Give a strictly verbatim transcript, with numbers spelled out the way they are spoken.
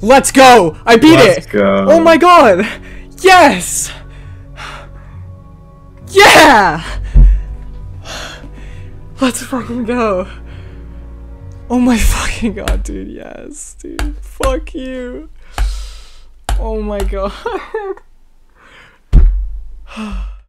Let's go! I beat Let's it! Go. Oh my god! Yes! Yeah! Let's fucking go! Oh my fucking god, dude, yes, dude. Fuck you. Oh my god.